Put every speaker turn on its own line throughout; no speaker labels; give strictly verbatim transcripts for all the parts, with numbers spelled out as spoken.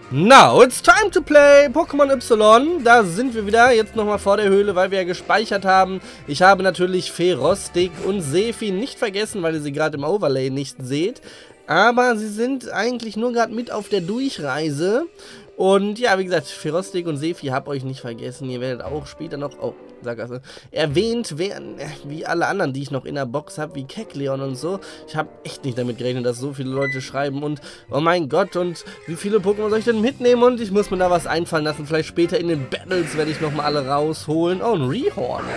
Now it's time to play Pokémon Y. Da sind wir wieder, jetzt nochmal vor der Höhle, weil wir ja gespeichert haben. Ich habe natürlich Ferostic und Sefi nicht vergessen, weil ihr sie gerade im Overlay nicht seht. Aber sie sind eigentlich nur gerade mit auf der Durchreise. Und ja, wie gesagt, Ferostic und Sefi habt euch nicht vergessen. Ihr werdet auch später noch, oh, Sackgasse, erwähnt werden, wie alle anderen, die ich noch in der Box habe, wie Kecleon und so. Ich habe echt nicht damit gerechnet, dass so viele Leute schreiben und, oh mein Gott, und wie viele Pokémon soll ich denn mitnehmen? Und ich muss mir da was einfallen lassen. Vielleicht später in den Battles werde ich nochmal alle rausholen. Oh, ein Rhyhorn.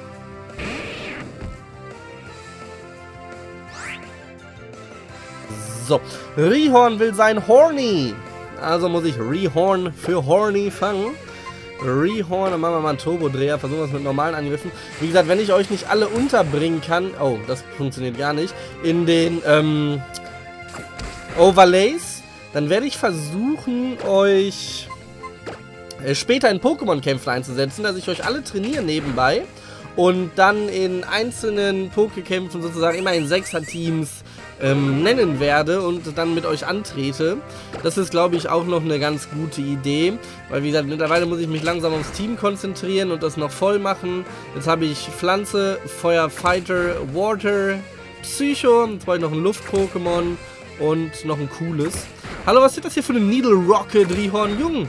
So, Rhyhorn will sein Horny. Also muss ich Rhyhorn für Horny fangen. Rhyhorn, dann machen wir mal einen Turbodreher, versuchen wir es mit normalen Angriffen. Wie gesagt, wenn ich euch nicht alle unterbringen kann, oh, das funktioniert gar nicht, in den ähm, Overlays, dann werde ich versuchen, euch äh, später in Pokémon-Kämpfen einzusetzen, dass ich euch alle trainiere nebenbei und dann in einzelnen Pokékämpfen sozusagen immer in Sechser-Teams Ähm, nennen werde und dann mit euch antrete. Das ist, glaube ich, auch noch eine ganz gute Idee, weil wie gesagt, mittlerweile muss ich mich langsam aufs Team konzentrieren und das noch voll machen. Jetzt habe ich Pflanze, Feuer, Fighter, Water, Psycho, jetzt brauche ich noch ein Luft-Pokémon und noch ein cooles. Hallo, was ist das hier für eine Needle Rocket, Rhyhorn Jung?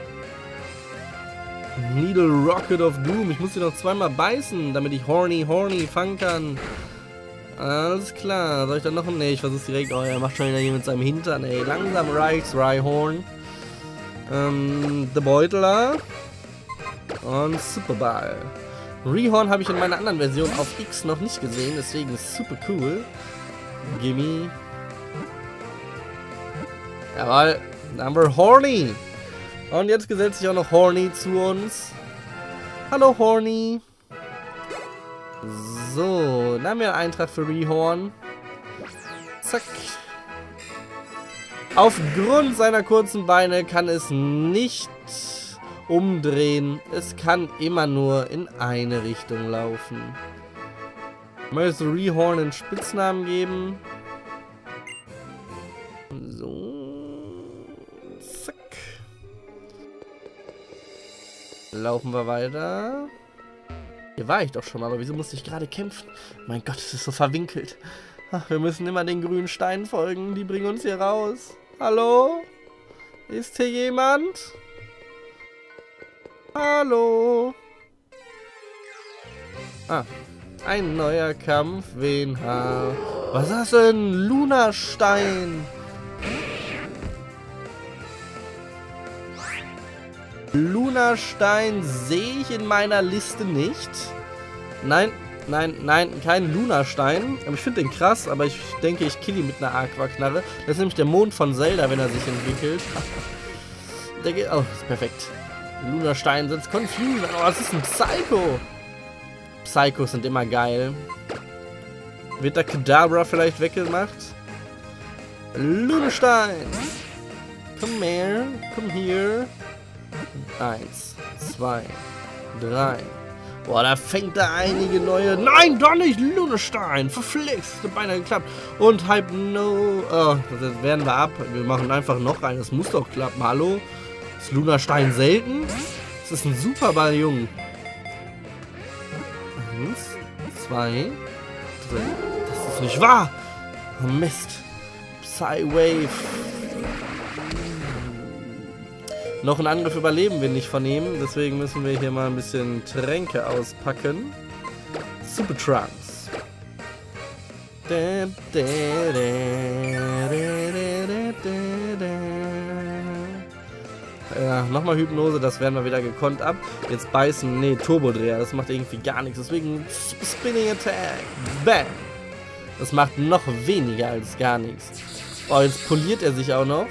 Needle Rocket of Doom. Ich muss sie noch zweimal beißen, damit ich Horny Horny fangen kann. Alles klar, soll ich dann noch ein... Ne, ich versuch's direkt. Oh, er macht schon wieder hier mit seinem Hintern, ey. Langsam reicht's, Rhyhorn. Ähm, The Beutler. Und Superball. Rhyhorn habe ich in meiner anderen Version auf X noch nicht gesehen, deswegen ist super cool. Gimme. Jawohl, Number Horny. Und jetzt gesellt sich auch noch Horny zu uns. Hallo, Horny. So, dann haben wir einen Eintrag für Rhyhorn. Zack. Aufgrund seiner kurzen Beine kann es nicht umdrehen. Es kann immer nur in eine Richtung laufen. Möchtest du Rhyhorn einen Spitznamen geben? So. Zack. Laufen wir weiter. Hier war ich doch schon mal, aber wieso musste ich gerade kämpfen? Mein Gott, es ist so verwinkelt. Ach, wir müssen immer den grünen Steinen folgen. Die bringen uns hier raus. Hallo? Ist hier jemand? Hallo? Ah, ein neuer Kampf. Wen ha? Was ist das denn? Lunastein. Lunastein sehe ich in meiner Liste nicht. Nein, nein, nein, kein Lunastein. Aber ich finde den krass, aber ich denke, ich kill ihn mit einer Aquaknarre. Das ist nämlich der Mond von Zelda, wenn er sich entwickelt. Der geht, oh, ist perfekt. Lunastein setzt Confusion. Oh, das ist ein Psycho. Psychos sind immer geil. Wird der Kadabra vielleicht weggemacht? Lunastein. Komm her, komm hier. Eins, zwei, drei. Boah, da fängt da einige neue... Nein, doch nicht! Lunastein! Verflixt! Das hat beinahe geklappt. Und Hypno... Oh, das werden wir ab. Wir machen einfach noch einen. Das muss doch klappen. Hallo? Ist Lunastein selten? Das ist ein Superball, Junge. Eins, zwei, drei. Das ist nicht wahr! Oh, Mist. Psywave. Noch einen Angriff überleben wir nicht von ihm, deswegen müssen wir hier mal ein bisschen Tränke auspacken. Super Trunks. Ja, nochmal Hypnose, das werden wir wieder gekonnt ab. Jetzt beißen, nee, Turbodreher, das macht irgendwie gar nichts. Deswegen Spinning Attack. Bam. Das macht noch weniger als gar nichts. Oh, jetzt poliert er sich auch noch.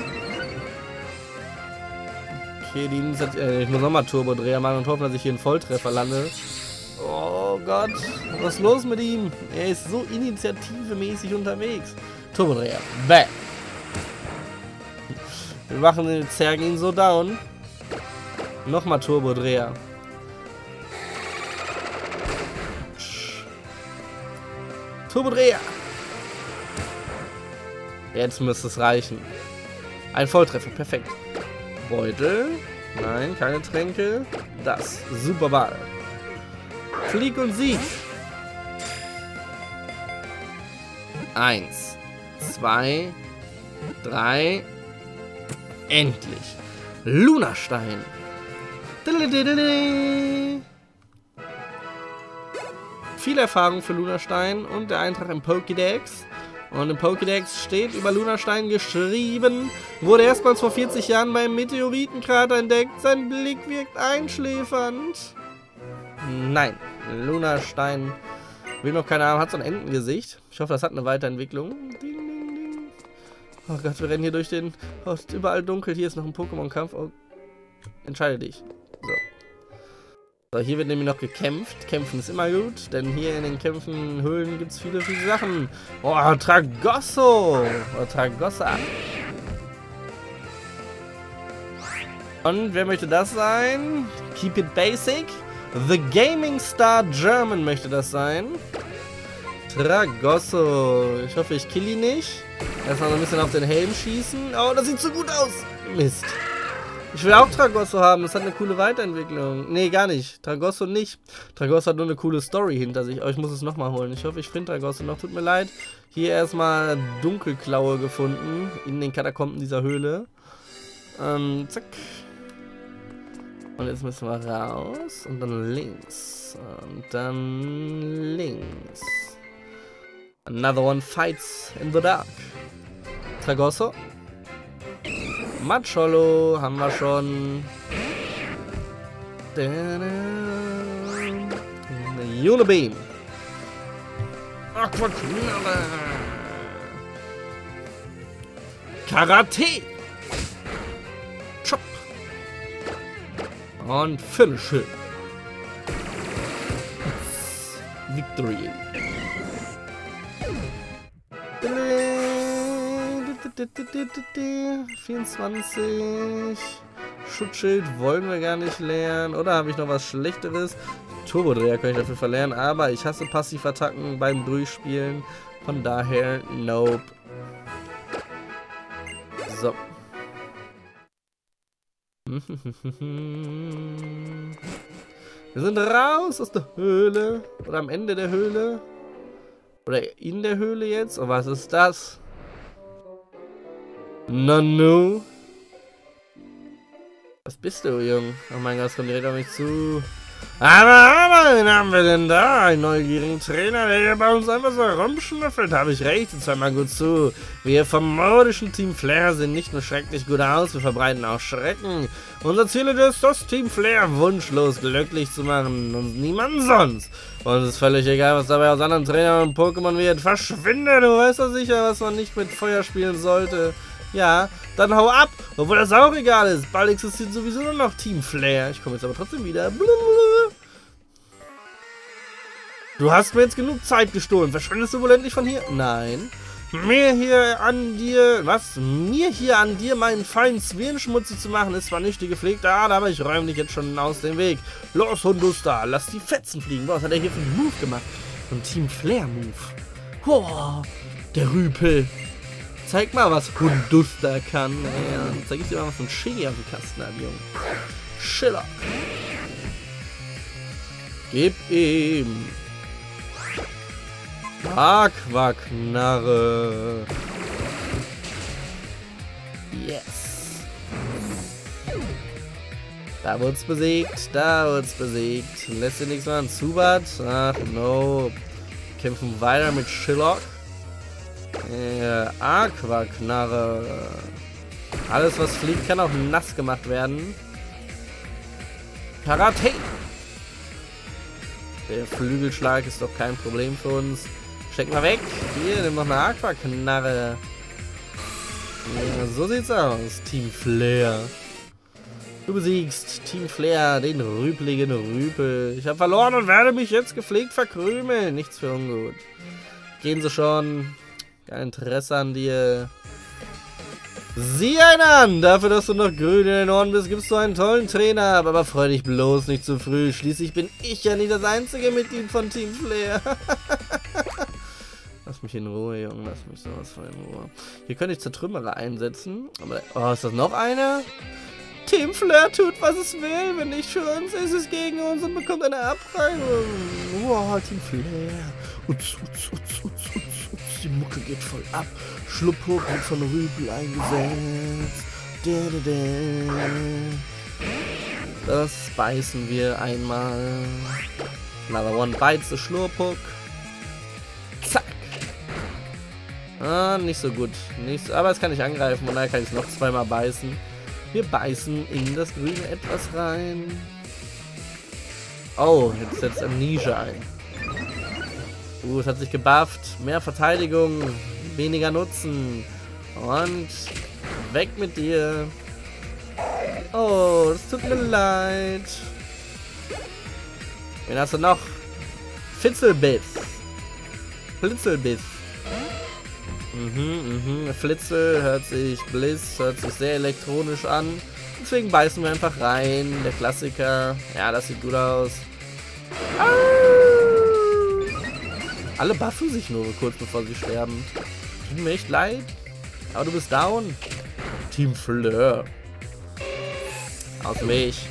Okay, die äh, ich muss nochmal Turbodreher machen und hoffen, dass ich hier einen Volltreffer lande. Oh Gott, was ist los mit ihm? Er ist so initiativemäßig unterwegs. Turbodreher, bäh. Wir machen den Zergen ihn so down. Nochmal Turbodreher. Turbodreher. Jetzt müsste es reichen. Ein Volltreffer, perfekt. Beutel. Nein, keine Tränke. Das. Super Ball. Flieg und Sieg. Eins. Zwei. Drei. Endlich. Lunastein. Viel Erfahrung für Lunastein und der Eintrag im Pokédex. Und im Pokédex steht über Lunastein geschrieben, wurde erstmals vor vierzig Jahren beim Meteoritenkrater entdeckt. Sein Blick wirkt einschläfernd. Nein, Lunastein will noch keine Ahnung, hat so ein Entengesicht. Ich hoffe, das hat eine Weiterentwicklung. Ding, ding, ding. Oh Gott, wir rennen hier durch den... Oh, ist überall dunkel, hier ist noch ein Pokémon-Kampf. Oh, entscheide dich. So. So, hier wird nämlich noch gekämpft. Kämpfen ist immer gut, denn hier in den Kämpfen, Höhlen gibt es viele, viele Sachen. Oh, Tragosso! Oh, Tragossa. Und wer möchte das sein? Keep it basic. The Gaming Star German möchte das sein. Tragosso. Ich hoffe, ich kill ihn nicht. Erstmal noch ein bisschen auf den Helm schießen. Oh, das sieht so gut aus. Mist. Ich will auch Tragosso haben, das hat eine coole Weiterentwicklung. Nee, gar nicht. Tragosso nicht. Tragosso hat nur eine coole Story hinter sich. Aber ich muss es nochmal holen. Ich hoffe, ich finde Tragosso noch. Tut mir leid. Hier erstmal Dunkelklaue gefunden. In den Katakomben dieser Höhle. Ähm, zack. Und jetzt müssen wir raus. Und dann links. Und dann links. Another one fights in the dark. Tragosso. Macholo haben wir schon. Unibeam. Aquaknarre. Karate. Chop. Und Finish. Victory. vierundzwanzig. Schutzschild wollen wir gar nicht lernen. Oder habe ich noch was Schlechteres? Turbodreher kann ich dafür verlernen. Aber ich hasse Passivattacken beim Durchspielen. Von daher, nope. So. Wir sind raus aus der Höhle. Oder am Ende der Höhle. Oder in der Höhle jetzt. Und was ist das? Nanu. Was bist du, Junge? Oh mein Gott, es kommt direkt auf mich zu. Aber, aber, wen haben wir denn da? Einen neugierigen Trainer, der hier bei uns einfach so rumschnüffelt. Habe ich recht, jetzt hör mal gut zu. Wir vom mordischen Team Flair sehen nicht nur schrecklich gut aus, wir verbreiten auch Schrecken. Unser Ziel ist das Team Flair wunschlos glücklich zu machen und niemand sonst. Uns ist völlig egal, was dabei aus anderen Trainern und Pokémon wird. Verschwinde, du weißt doch sicher, was man nicht mit Feuer spielen sollte. Ja, dann hau ab, obwohl das auch egal ist. Bald existiert sowieso nur noch Team Flair. Ich komme jetzt aber trotzdem wieder. Du hast mir jetzt genug Zeit gestohlen. Verschwindest du wohl endlich von hier? Nein. Mir hier an dir, was? Mir hier an dir meinen feinen Zwirn schmutzig zu machen, ist zwar nicht die gepflegte Art, aber ich räume dich jetzt schon aus dem Weg. Los, Hundusta, lass die Fetzen fliegen. Was hat er hier für einen Move gemacht? So ein Team Flair Move. Boah, der Rüpel. Zeig mal, was Hundusta kann. Ja, dann zeig ich dir mal, was ein Shiggy auf dem Kasten hat, Junge. Schiller. Gib ihm. Aquaknarre. Yes. Da wurd's besiegt. Da wurd's besiegt. Lässt sich nichts machen. Zubat. Ach, no. Kämpfen weiter mit Shillock. Äh, Aquaknarre. Alles, was fliegt, kann auch nass gemacht werden. Karate. Der Flügelschlag ist doch kein Problem für uns. Steck mal weg. Hier, nimm noch eine Aquaknarre. Ja, so sieht's aus. Team Flair. Du besiegst Team Flair, den rüpeligen Rüpel. Ich habe verloren und werde mich jetzt gepflegt verkrümeln. Nichts für ungut. Gehen Sie schon. Kein Interesse an dir. Sieh einen an! Dafür, dass du noch grün in den Ohren bist, gibst du einen tollen Trainer ab. Aber freu dich bloß nicht zu früh. Schließlich bin ich ja nicht das einzige Mitglied von Team Flair. Lass mich in Ruhe, Junge. Lass mich sowas von in Ruhe. Hier könnte ich Zertrümmerer einsetzen. Aber, oh, ist das noch einer? Team Flare tut, was es will. Wenn nicht für uns, ist es gegen uns und bekommt eine Abreibung. Wow, Team Flare. Utz, utz, utz, utz, utz, utz. Die Mucke geht voll ab. Schlupphub wird von Rüpel eingesetzt. Da, da, da. Das beißen wir einmal. Another one bites the Schlurpuck. Zack. Ah, nicht so gut. Nicht so, aber es kann ich angreifen und daher kann ich es noch zweimal beißen. Wir beißen in das Grüne etwas rein. Oh, jetzt setzt Amnesia ein. Uh, es hat sich gebufft. Mehr Verteidigung, weniger Nutzen. Und weg mit dir. Oh, es tut mir leid. Wen hast du noch? Fitzelbiss. Blitzelbiss. Mhm, mhm. Flitzel hört sich, Bliss hört sich sehr elektronisch an. Deswegen beißen wir einfach rein. Der Klassiker. Ja, das sieht gut aus. Ah! Alle buffen sich nur kurz bevor sie sterben. Tut mir echt leid. Aber du bist down. Team Fleur. Auf mich.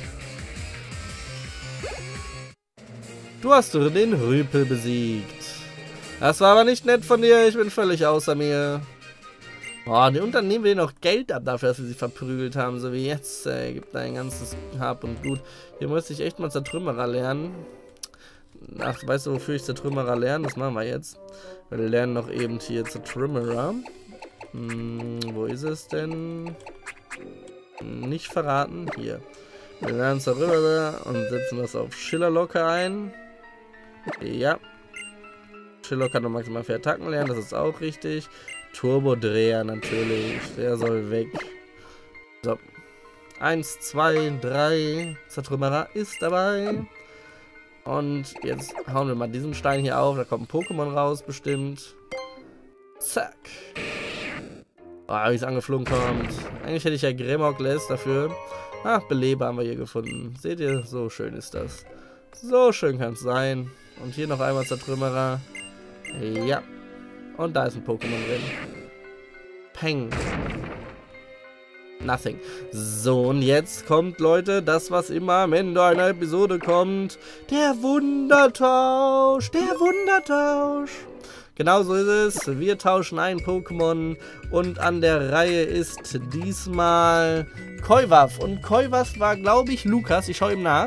Du hast den Rüpel besiegt. Das war aber nicht nett von dir. Ich bin völlig außer mir. Boah, und dann nehmen wir noch Geld ab dafür, dass wir sie verprügelt haben. So wie jetzt. Ey, gibt da ein ganzes Hab und Gut. Hier muss ich echt mal Zertrümmerer lernen. Ach, weißt du, wofür ich Zertrümmerer lerne? Das machen wir jetzt. Wir lernen noch eben hier Zertrümmerer. Hm, wo ist es denn? Nicht verraten. Hier. Wir lernen Zertrümmerer und setzen das auf Schillerlocke ein. Ja. Schillerlocke kann noch maximal vier Attacken lernen, das ist auch richtig. Turbodreher natürlich. Der soll weg. So. Eins, zwei, drei. Zertrümmerer ist dabei. Und jetzt hauen wir mal diesen Stein hier auf. Da kommt ein Pokémon raus, bestimmt. Zack. Oh, wie es angeflogen kommt. Eigentlich hätte ich ja Grimogles dafür. Ach, Beleber haben wir hier gefunden. Seht ihr? So schön ist das. So schön kann es sein. Und hier noch einmal Zertrümmerer. Ja. Und da ist ein Pokémon drin. Peng. Nothing. So, und jetzt kommt, Leute, das, was immer am Ende einer Episode kommt. Der Wundertausch. Der Wundertausch. Genau so ist es. Wir tauschen ein Pokémon. Und an der Reihe ist diesmal Koiwaff. Und Koiwaff war, glaube ich, Lukas. Ich schaue ihm nach.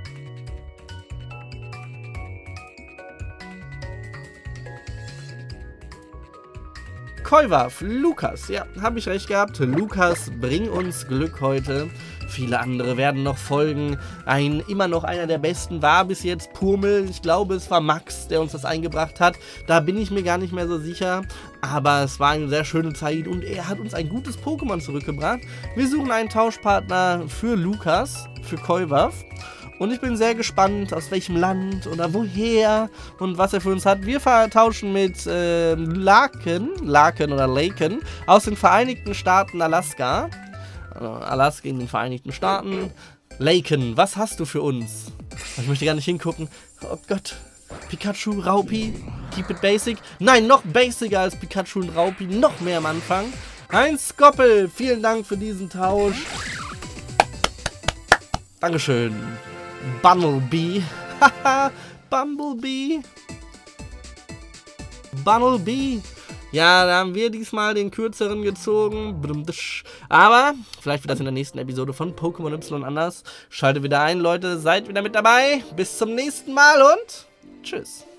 Koiwaff, Lukas, ja, habe ich recht gehabt. Lukas, bring uns Glück heute. Viele andere werden noch folgen. Ein, immer noch einer der besten war bis jetzt Purmel. Ich glaube, es war Max, der uns das eingebracht hat. Da bin ich mir gar nicht mehr so sicher. Aber es war eine sehr schöne Zeit und er hat uns ein gutes Pokémon zurückgebracht. Wir suchen einen Tauschpartner für Lukas, für Koiwaff. Und ich bin sehr gespannt, aus welchem Land oder woher und was er für uns hat. Wir tauschen mit äh, Laken, Laken oder Laken aus den Vereinigten Staaten Alaska. Also Alaska in den Vereinigten Staaten. Laken, was hast du für uns? Ich möchte gar nicht hingucken. Oh Gott. Pikachu, Raupi, keep it basic. Nein, noch basicer als Pikachu und Raupi. Noch mehr am Anfang. Ein Skoppel. Vielen Dank für diesen Tausch. Dankeschön. Bumblebee. Haha, Bumblebee. Bumblebee. Ja, da haben wir diesmal den kürzeren gezogen. Aber vielleicht wird das in der nächsten Episode von Pokémon Y anders. Schaltet wieder ein, Leute. Seid wieder mit dabei. Bis zum nächsten Mal und tschüss.